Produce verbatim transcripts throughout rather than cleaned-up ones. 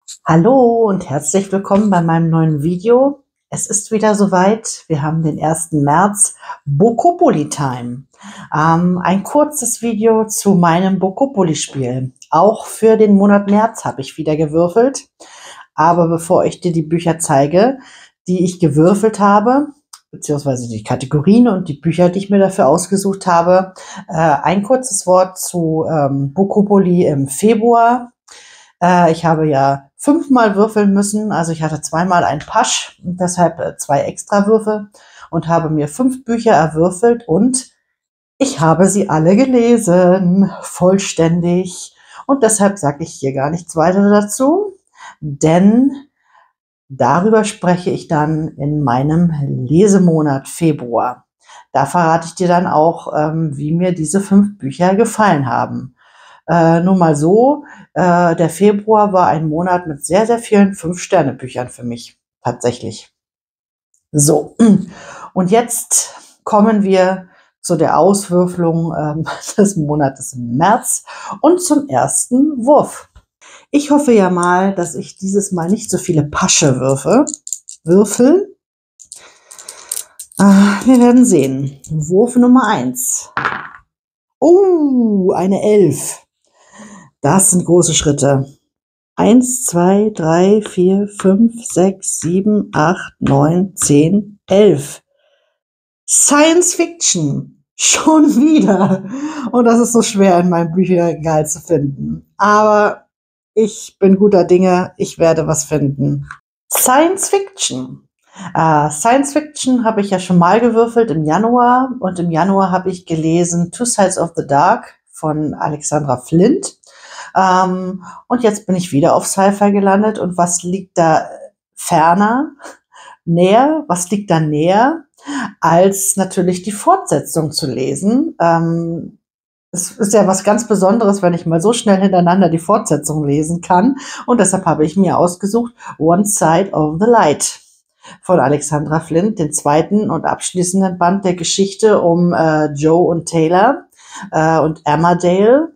Hallo und herzlich willkommen bei meinem neuen Video. Es ist wieder soweit. Wir haben den ersten März, Bokopoli Time. Ähm, ein kurzes Video zu meinem Bokopoli-Spiel. Auch für den Monat März habe ich wieder gewürfelt. Aber bevor ich dir die Bücher zeige, die ich gewürfelt habe, beziehungsweise die Kategorien und die Bücher, die ich mir dafür ausgesucht habe, äh, ein kurzes Wort zu ähm, Bokopoli im Februar. Äh, ich habe ja fünfmal würfeln müssen, also ich hatte zweimal einen Pasch und deshalb äh, zwei Extrawürfe und habe mir fünf Bücher erwürfelt und ich habe sie alle gelesen, vollständig. Und deshalb sage ich hier gar nichts weiter dazu, denn darüber spreche ich dann in meinem Lesemonat Februar. Da verrate ich dir dann auch, ähm, wie mir diese fünf Bücher gefallen haben. Äh, nur mal so, äh, der Februar war ein Monat mit sehr, sehr vielen Fünf-Sterne-Büchern für mich, tatsächlich. So, und jetzt kommen wir zu der Auswürfelung ähm, des Monates März und zum ersten Wurf. Ich hoffe ja mal, dass ich dieses Mal nicht so viele Pasche würfe, würfel. Äh, wir werden sehen. Wurf Nummer eins. Oh, eine Elf. Das sind große Schritte. Eins, zwei, drei, vier, fünf, sechs, sieben, acht, neun, zehn, elf. Science Fiction. Schon wieder. Und das ist so schwer in meinem Bücherregal zu finden. Aber ich bin guter Dinge. Ich werde was finden. Science Fiction. Uh, Science Fiction habe ich ja schon mal gewürfelt im Januar. Und im Januar habe ich gelesen Two Sides of the Dark von Alexandra Flint. Ähm, und jetzt bin ich wieder auf Sci-Fi gelandet. Und was liegt da ferner, näher? Was liegt da näher, als natürlich die Fortsetzung zu lesen? Ähm, es ist ja was ganz Besonderes, wenn ich mal so schnell hintereinander die Fortsetzung lesen kann. Und deshalb habe ich mir ausgesucht One Side of the Light von Alexandra Flint, den zweiten und abschließenden Band der Geschichte um äh, Joe und Taylor äh, und Emmerdale.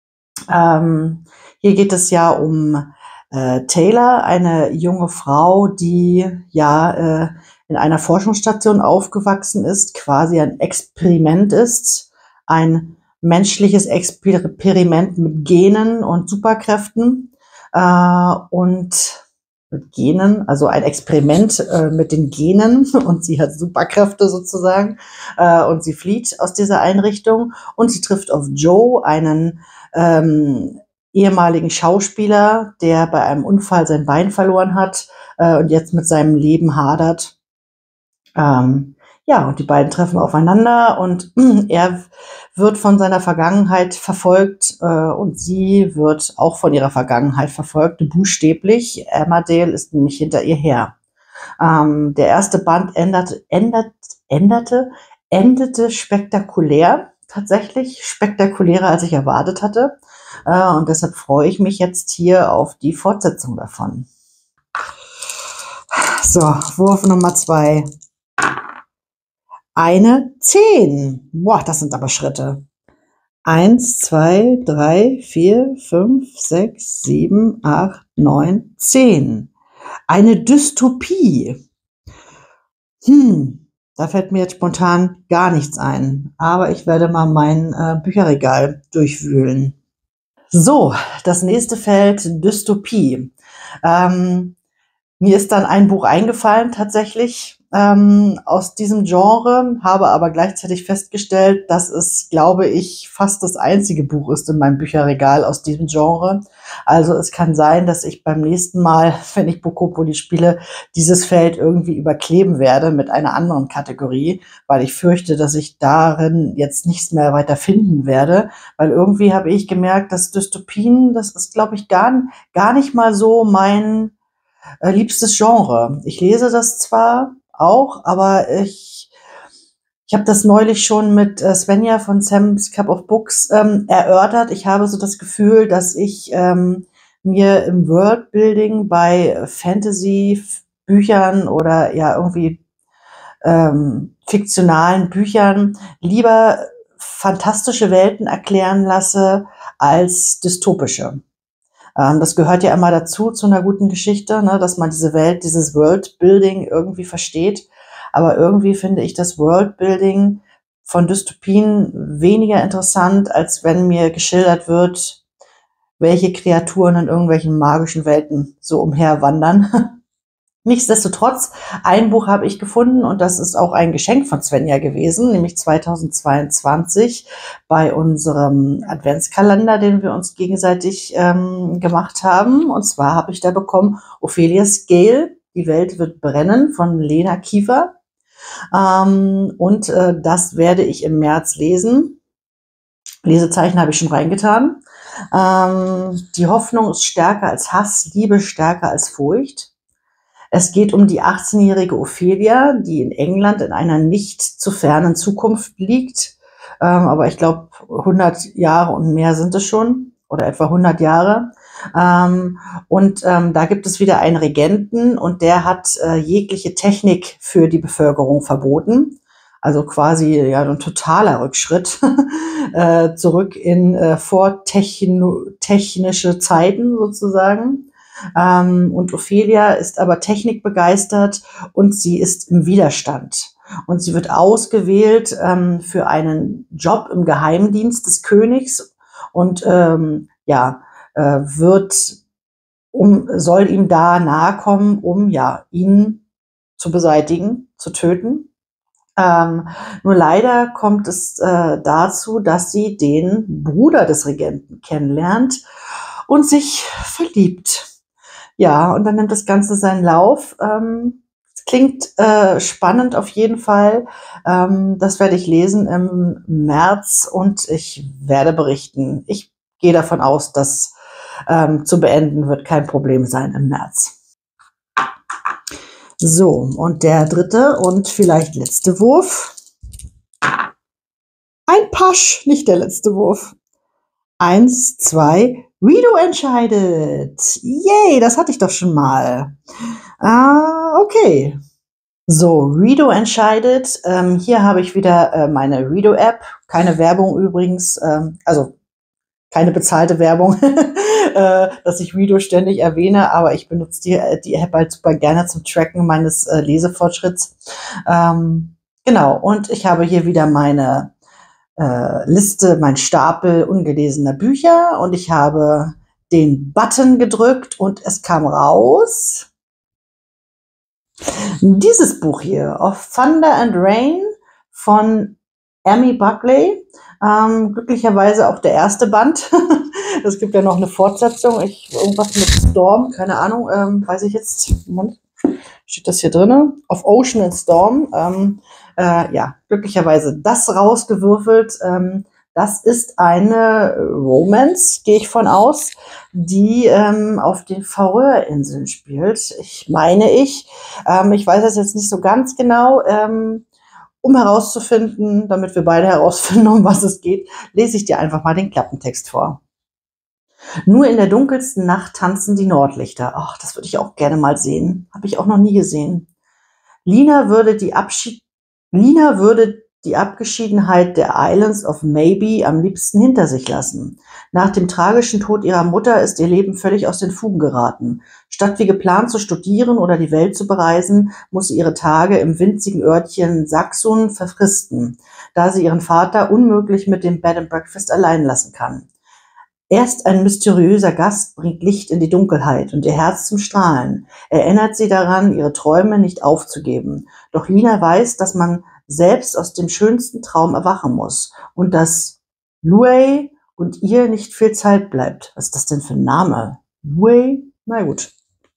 Ähm, hier geht es ja um äh, Taylor, eine junge Frau, die ja äh, in einer Forschungsstation aufgewachsen ist, quasi ein Experiment ist, ein menschliches Experiment mit Genen und Superkräften äh, und mit Genen, also ein Experiment äh, mit den Genen und sie hat Superkräfte sozusagen äh, und sie flieht aus dieser Einrichtung und sie trifft auf Joe, einen ähm, ehemaligen Schauspieler, der bei einem Unfall sein Bein verloren hat äh, und jetzt mit seinem Leben hadert. Ähm, ja, und die beiden treffen aufeinander und mh, er wird von seiner Vergangenheit verfolgt äh, und sie wird auch von ihrer Vergangenheit verfolgt, buchstäblich. Emmerdale ist nämlich hinter ihr her. Ähm, der erste Band änderte, ändert, änderte, endete spektakulär, tatsächlich spektakulärer, als ich erwartet hatte. Äh, und deshalb freue ich mich jetzt hier auf die Fortsetzung davon. So, Wurf Nummer zwei. Eine zehn. Boah, das sind aber Schritte. Eins, zwei, drei, vier, fünf, sechs, sieben, acht, neun, zehn. Eine Dystopie. Hm, da fällt mir jetzt spontan gar nichts ein. Aber ich werde mal mein äh, Bücherregal durchwühlen. So, das nächste Feld, Dystopie. Ähm, mir ist dann ein Buch eingefallen, tatsächlich, ähm, aus diesem Genre, habe aber gleichzeitig festgestellt, dass es, glaube ich, fast das einzige Buch ist in meinem Bücherregal aus diesem Genre. Also es kann sein, dass ich beim nächsten Mal, wenn ich Bokopoli spiele, dieses Feld irgendwie überkleben werde mit einer anderen Kategorie, weil ich fürchte, dass ich darin jetzt nichts mehr weiter finden werde, weil irgendwie habe ich gemerkt, dass Dystopien, das ist, glaube ich, gar, gar nicht mal so mein äh, liebstes Genre. Ich lese das zwar auch, aber ich, ich habe das neulich schon mit äh, Svenja von Sam's Cup of Books ähm, erörtert. Ich habe so das Gefühl, dass ich ähm, mir im Worldbuilding bei Fantasy-Büchern oder ja irgendwie ähm, fiktionalen Büchern lieber fantastische Welten erklären lasse als dystopische. Ähm, das gehört ja immer dazu, zu einer guten Geschichte, ne, dass man diese Welt, dieses Worldbuilding irgendwie versteht. Aber irgendwie finde ich das Worldbuilding von Dystopien weniger interessant, als wenn mir geschildert wird, welche Kreaturen in irgendwelchen magischen Welten so umherwandern. Nichtsdestotrotz, ein Buch habe ich gefunden und das ist auch ein Geschenk von Svenja gewesen, nämlich zweitausendzweiundzwanzig bei unserem Adventskalender, den wir uns gegenseitig ähm, gemacht haben. Und zwar habe ich da bekommen Ophelia's Gale, Die Welt wird brennen von Lena Kiefer. Ähm, und äh, das werde ich im März lesen. Lesezeichen habe ich schon reingetan. Ähm, die Hoffnung ist stärker als Hass, Liebe stärker als Furcht. Es geht um die achtzehnjährige Ophelia, die in England in einer nicht zu fernen Zukunft liegt. Ähm, aber ich glaube, hundert Jahre und mehr sind es schon, oder etwa hundert Jahre. Ähm, und ähm, da gibt es wieder einen Regenten und der hat äh, jegliche Technik für die Bevölkerung verboten. Also quasi ja ein totaler Rückschritt äh, zurück in äh, vortechnische Zeiten sozusagen. Ähm, und Ophelia ist aber technikbegeistert und sie ist im Widerstand. Und sie wird ausgewählt ähm, für einen Job im Geheimdienst des Königs und ähm, ja, äh, wird um, soll ihm da nahe kommen, um ja, ihn zu beseitigen, zu töten. Ähm, nur leider kommt es äh, dazu, dass sie den Bruder des Regenten kennenlernt und sich verliebt. Ja, und dann nimmt das Ganze seinen Lauf. Ähm, klingt äh, spannend auf jeden Fall. Ähm, das werde ich lesen im März und ich werde berichten. Ich gehe davon aus, dass ähm, zu beenden wird kein Problem sein im März. So, und der dritte und vielleicht letzte Wurf. Ein Pasch, nicht der letzte Wurf. Eins, zwei, Rido entscheidet. Yay, das hatte ich doch schon mal. Ah, okay. So, Rido entscheidet. Ähm, hier habe ich wieder äh, meine Rido-App. Keine Werbung übrigens. Ähm, also keine bezahlte Werbung, äh, dass ich Rido ständig erwähne. Aber ich benutze die, die App halt super gerne zum Tracken meines äh, Lesefortschritts. Ähm, genau, und ich habe hier wieder meine äh, Liste, mein Stapel ungelesener Bücher. Und ich habe den Button gedrückt und es kam raus dieses Buch hier, Of Thunder and Rain von Emmy Buckley. Ähm, glücklicherweise auch der erste Band. Es gibt ja noch eine Fortsetzung. Ich, irgendwas mit Storm, keine Ahnung, ähm, weiß ich jetzt. Moment, steht das hier drin? Of Ocean and Storm. Ähm, äh, ja, glücklicherweise das rausgewürfelt. Ähm, das ist eine Romance, gehe ich von aus, die ähm, auf den Färöerinseln spielt. Ich meine ich. Ähm, ich weiß das jetzt nicht so ganz genau. Ähm, um herauszufinden, damit wir beide herausfinden, um was es geht, lese ich dir einfach mal den Klappentext vor. Nur in der dunkelsten Nacht tanzen die Nordlichter. Ach, das würde ich auch gerne mal sehen. Habe ich auch noch nie gesehen. Lina würde die Abschied Lina würde die Abgeschiedenheit der Islands of Maybe am liebsten hinter sich lassen. Nach dem tragischen Tod ihrer Mutter ist ihr Leben völlig aus den Fugen geraten. Statt wie geplant zu studieren oder die Welt zu bereisen, muss sie ihre Tage im winzigen Örtchen Saxon verfristen, da sie ihren Vater unmöglich mit dem Bed and Breakfast allein lassen kann. Erst ein mysteriöser Gast bringt Licht in die Dunkelheit und ihr Herz zum Strahlen, erinnert sie daran, ihre Träume nicht aufzugeben. Doch Lina weiß, dass man selbst aus dem schönsten Traum erwachen muss und dass Luay und ihr nicht viel Zeit bleibt. Was ist das denn für ein Name? Luay? Na gut.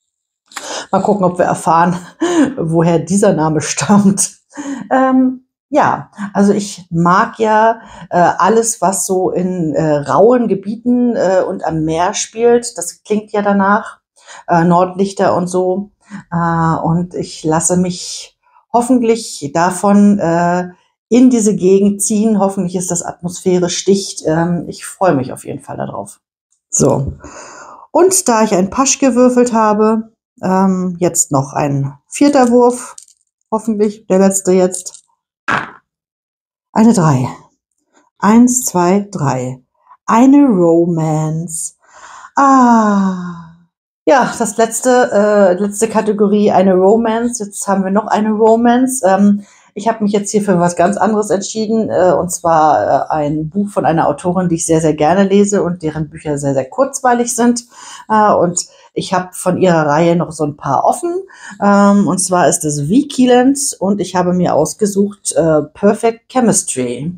Mal gucken, ob wir erfahren, woher dieser Name stammt. Ähm, ja, also ich mag ja äh, alles, was so in äh, rauen Gebieten äh, und am Meer spielt. Das klingt ja danach. Äh, Nordlichter und so. Äh, und ich lasse mich hoffentlich davon äh, in diese Gegend ziehen. Hoffentlich ist das atmosphärisch dicht. Ähm, ich freue mich auf jeden Fall darauf. So. Und da ich ein Pasch gewürfelt habe, ähm, jetzt noch ein vierter Wurf. Hoffentlich der letzte jetzt. Eine drei. Eins, zwei, drei. Eine Romance. Ah, ja, das letzte, äh, letzte Kategorie, eine Romance. Jetzt haben wir noch eine Romance. Ähm, ich habe mich jetzt hier für was ganz anderes entschieden, äh, und zwar äh, ein Buch von einer Autorin, die ich sehr, sehr gerne lese und deren Bücher sehr, sehr kurzweilig sind. Äh, und ich habe von ihrer Reihe noch so ein paar offen. Ähm, und zwar ist es Vigilant und ich habe mir ausgesucht äh, Perfect Chemistry.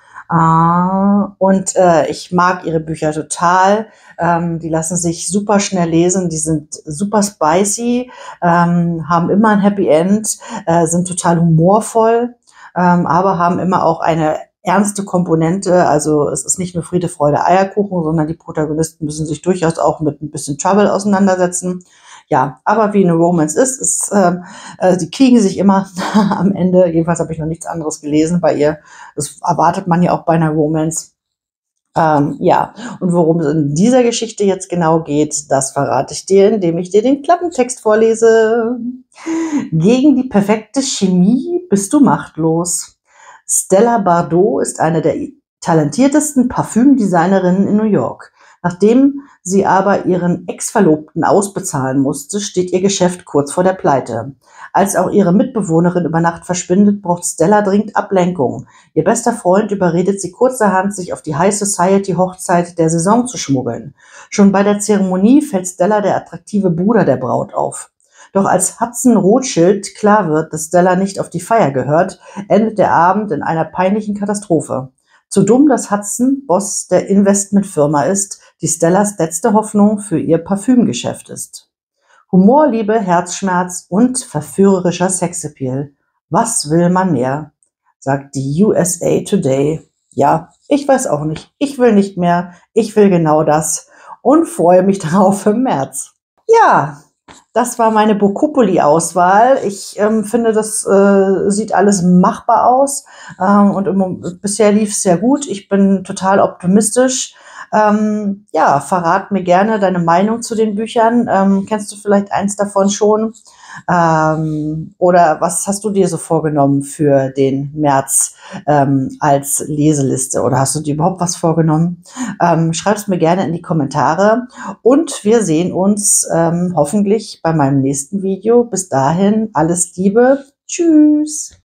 Ah, und äh, ich mag ihre Bücher total. Ähm, die lassen sich super schnell lesen, die sind super spicy, ähm, haben immer ein Happy End, äh, sind total humorvoll, ähm, aber haben immer auch eine ernste Komponente. Also es ist nicht nur Friede, Freude, Eierkuchen, sondern die Protagonisten müssen sich durchaus auch mit ein bisschen Trouble auseinandersetzen. Ja, aber wie eine Romance ist, ist ähm, äh, die kriegen sich immer am Ende. Jedenfalls habe ich noch nichts anderes gelesen bei ihr. Das erwartet man ja auch bei einer Romance. Ähm, ja, und worum es in dieser Geschichte jetzt genau geht, das verrate ich dir, indem ich dir den Klappentext vorlese. Gegen die perfekte Chemie bist du machtlos. Stella Bardot ist eine der talentiertesten Parfümdesignerinnen in New York. Nachdem sie aber ihren Ex-Verlobten ausbezahlen musste, steht ihr Geschäft kurz vor der Pleite. Als auch ihre Mitbewohnerin über Nacht verschwindet, braucht Stella dringend Ablenkung. Ihr bester Freund überredet sie kurzerhand, sich auf die High Society Hochzeit der Saison zu schmuggeln. Schon bei der Zeremonie fällt Stella der attraktive Bruder der Braut auf. Doch als Hudson Rothschild klar wird, dass Stella nicht auf die Feier gehört, endet der Abend in einer peinlichen Katastrophe. Zu dumm, dass Hudson Boss der Investmentfirma ist, die Stellas letzte Hoffnung für ihr Parfümgeschäft ist. Humor, Liebe, Herzschmerz und verführerischer Sexappeal. Was will man mehr? Sagt die U S A Today. Ja, ich weiß auch nicht. Ich will nicht mehr. Ich will genau das und freue mich darauf im März. Ja, das war meine Bokopoli-Auswahl. Ich ähm, finde, das äh, sieht alles machbar aus. Ähm, und im, bisher lief es sehr gut. Ich bin total optimistisch. Ähm, ja, verrat mir gerne deine Meinung zu den Büchern. Ähm, kennst du vielleicht eins davon schon? Ähm, oder was hast du dir so vorgenommen für den März ähm, als Leseliste? Oder hast du dir überhaupt was vorgenommen? Ähm, schreib's mir gerne in die Kommentare. Und wir sehen uns ähm, hoffentlich bei meinem nächsten Video. Bis dahin, alles Liebe. Tschüss.